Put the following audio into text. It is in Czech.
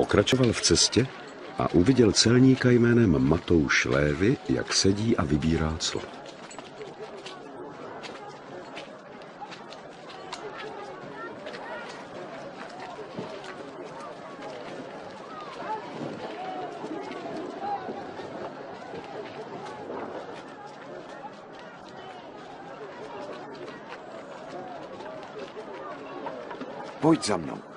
Pokračoval v cestě a uviděl celníka jménem Matouš Lévy, jak sedí a vybírá clo. Pojď za mnou.